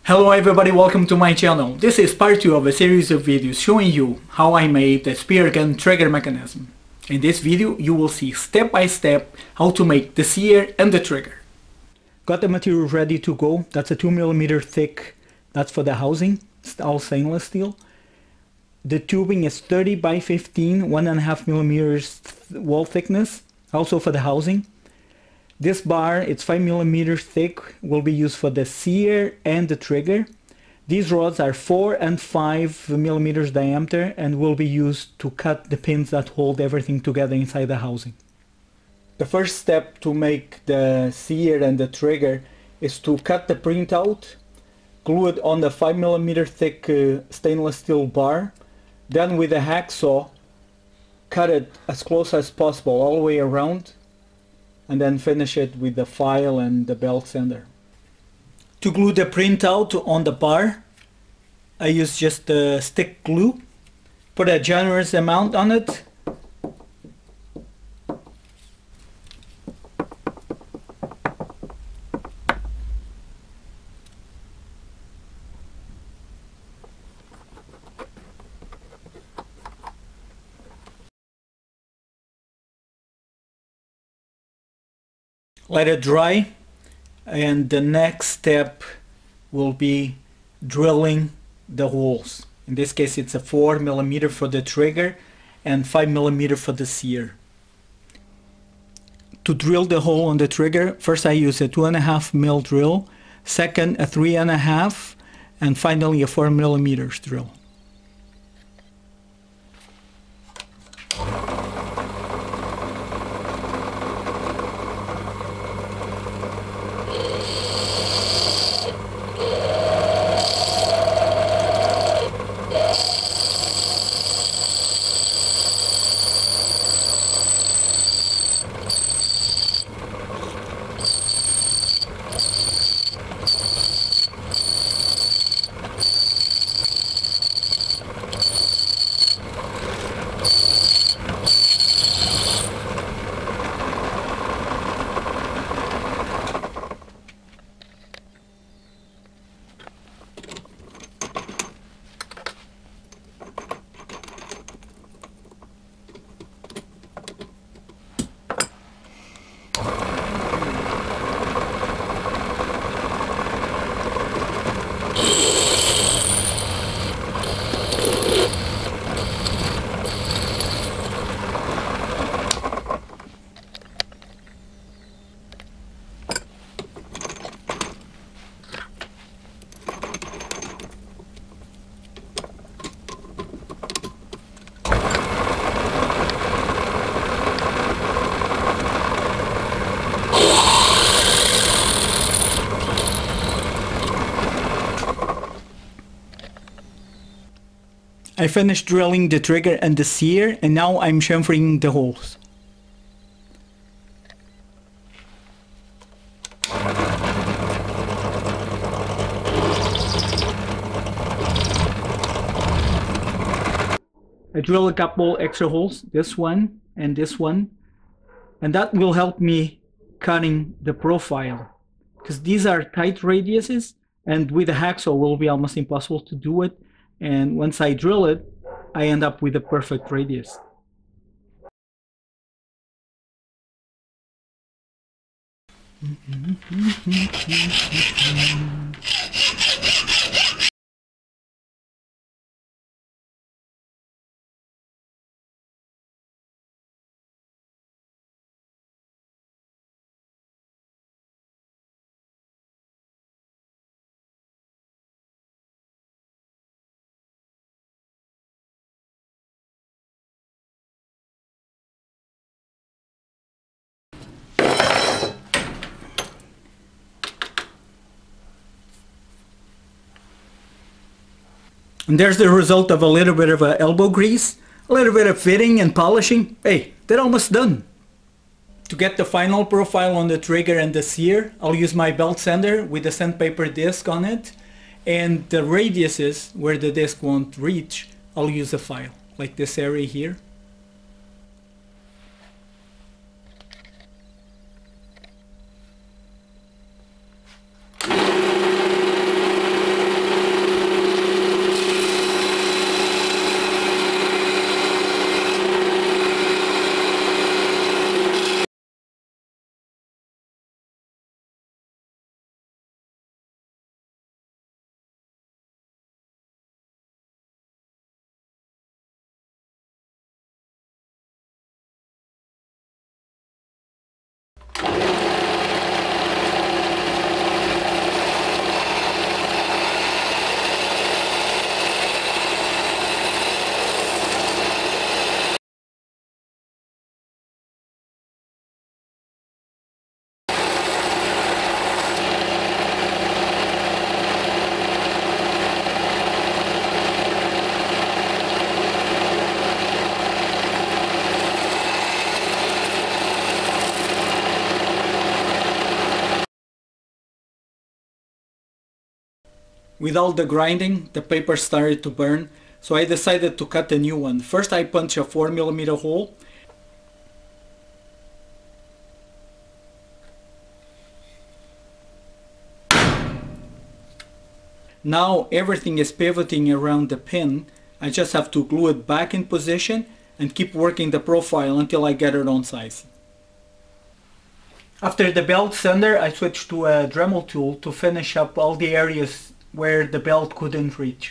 Hello everybody, welcome to my channel. This is part 2 of a series of videos showing you how I made the Speargun Trigger Mechanism. In this video you will see step by step how to make the sear and the trigger. Got the material ready to go. That's a 2mm thick, that's for the housing, it's all stainless steel. The tubing is 30 by 15, 1.5mm wall thickness, also for the housing. This bar, it's 5mm thick, will be used for the sear and the trigger. These rods are 4 and 5mm diameter and will be used to cut the pins that hold everything together inside the housing. The first step to make the sear and the trigger is to cut the printout, glue it on the 5mm thick stainless steel bar, then with a hacksaw cut it as close as possible all the way around, and then finish it with the file and the belt sander. To glue the printout on the bar, I use just the stick glue. Put a generous amount on it. Let it dry, and the next step will be drilling the holes. In this case it's a 4mm for the trigger and 5mm for the sear. To drill the hole on the trigger, first I use a 2.5mm drill, second a 3.5, and finally a 4mm drill. I finished drilling the trigger and the sear, and now I'm chamfering the holes. I drill a couple extra holes, this one, and that will help me cutting the profile, because these are tight radiuses, and with a hacksaw it will be almost impossible to do it. And once I drill it, I end up with a perfect radius. And there's the result of a little bit of elbow grease, a little bit of fitting and polishing. Hey, they're almost done. To get the final profile on the trigger and the sear, I'll use my belt sander with a sandpaper disc on it. And the radiuses where the disc won't reach, I'll use a file, like this area here. With all the grinding, the paper started to burn, so I decided to cut a new one. First I punched a 4mm hole. Now everything is pivoting around the pin. I just have to glue it back in position and keep working the profile until I get it on size. After the belt sander, I switched to a Dremel tool to finish up all the areas where the belt couldn't reach.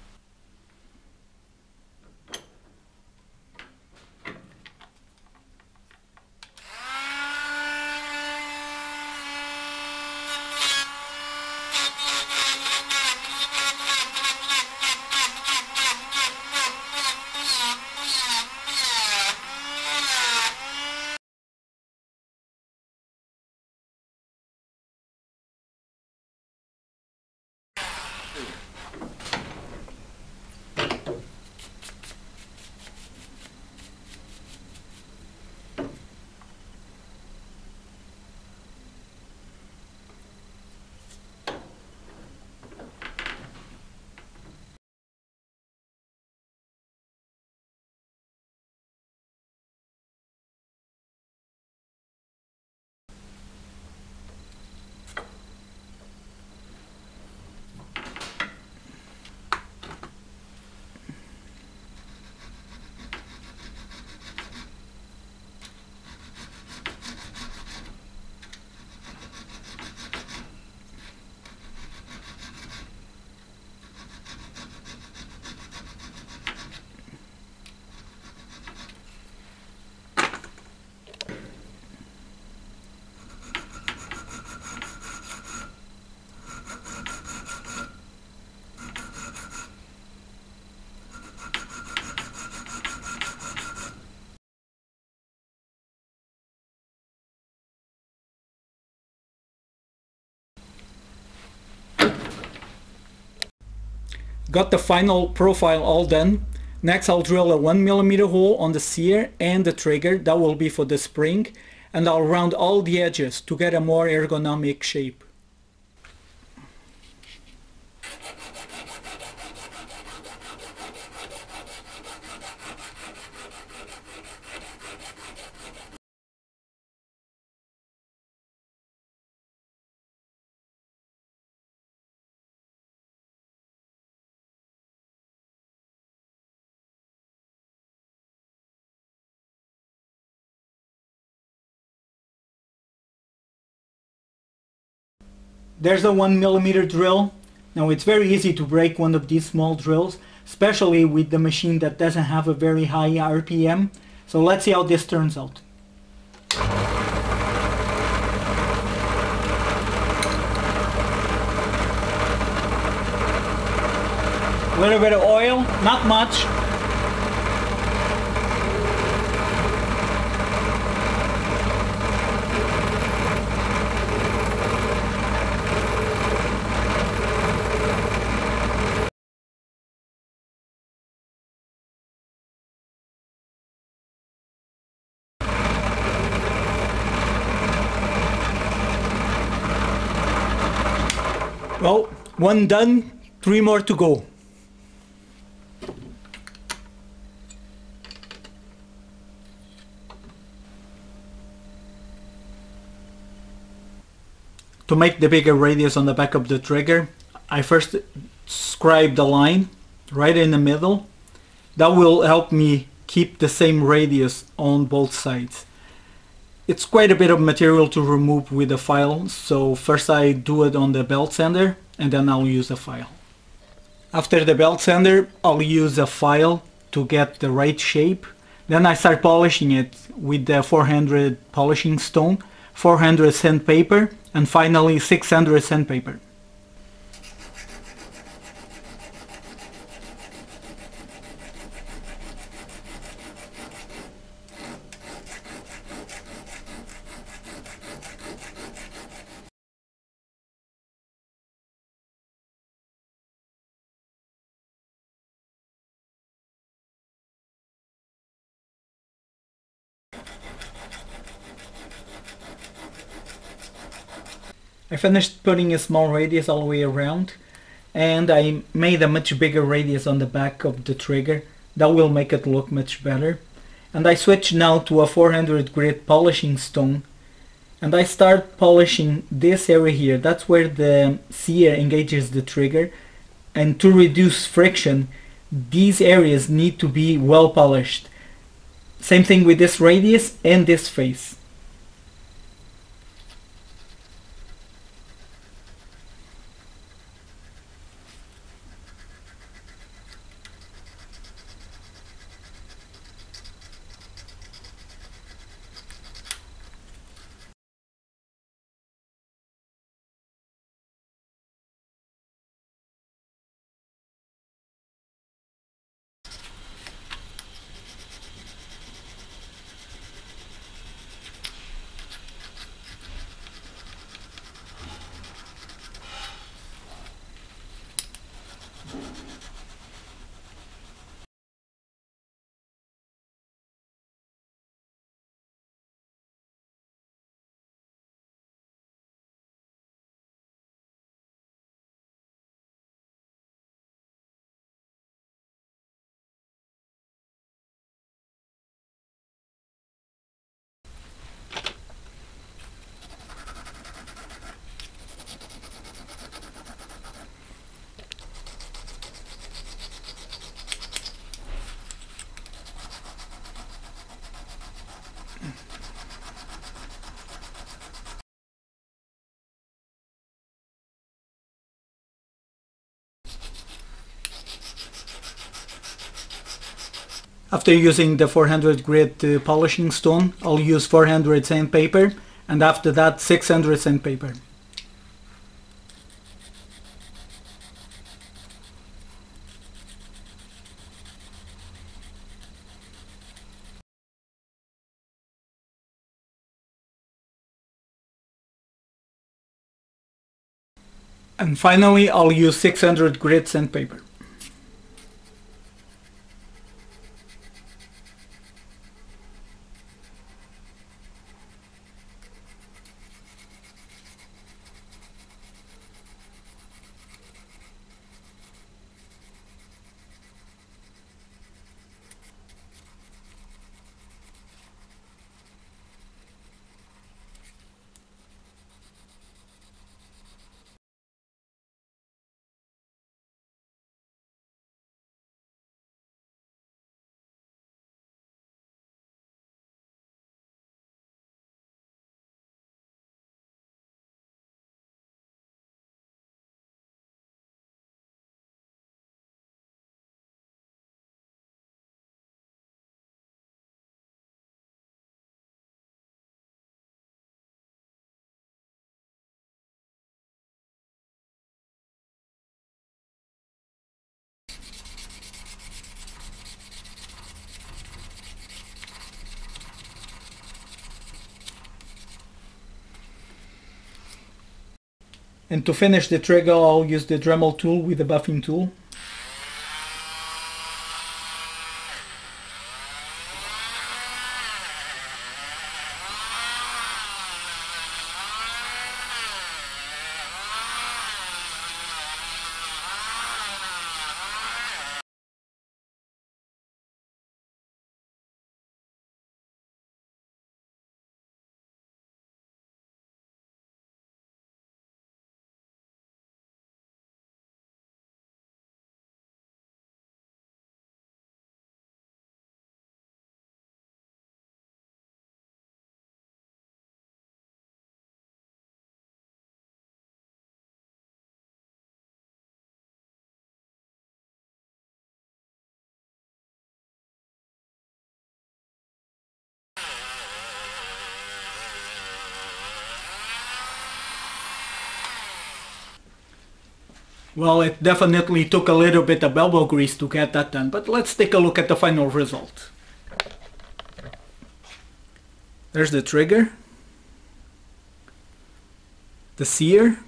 Got the final profile all done. Next I'll drill a 1mm hole on the sear and the trigger, that will be for the spring, and I'll round all the edges to get a more ergonomic shape. There's a 1mm drill. Now it's very easy to break one of these small drills, especially with the machine that doesn't have a very high RPM. So let's see how this turns out. A little bit of oil, not much. Well, one done, 3 more to go. To make the bigger radius on the back of the trigger, I first scribed a line right in the middle. That will help me keep the same radius on both sides. It's quite a bit of material to remove with the file, so first I do it on the belt sander and then I'll use a file. After the belt sander, I'll use a file to get the right shape. Then I start polishing it with the 400 polishing stone, 400 sandpaper, and finally 600 sandpaper. I finished putting a small radius all the way around, and I made a much bigger radius on the back of the trigger. That will make it look much better. And I switch now to a 400 grit polishing stone, and I start polishing this area here. That's where the sear engages the trigger, and to reduce friction these areas need to be well polished. Same thing with this radius and this face. After using the 400 grit polishing stone, I'll use 400 sandpaper, and after that 600 sandpaper. And finally I'll use 600 grit sandpaper. And to finish the trigger, I'll use the Dremel tool with the buffing tool. Well, it definitely took a little bit of elbow grease to get that done, but let's take a look at the final result. There's the trigger, the sear.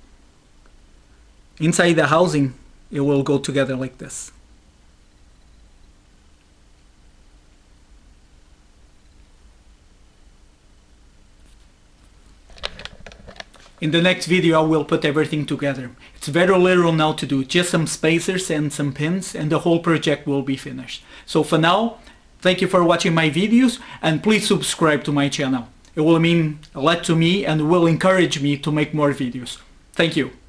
Inside the housing, it will go together like this. In the next video I will put everything together. It's very little now to do, just some spacers and some pins, and the whole project will be finished. So for now, thank you for watching my videos, and please subscribe to my channel. It will mean a lot to me and will encourage me to make more videos. Thank you.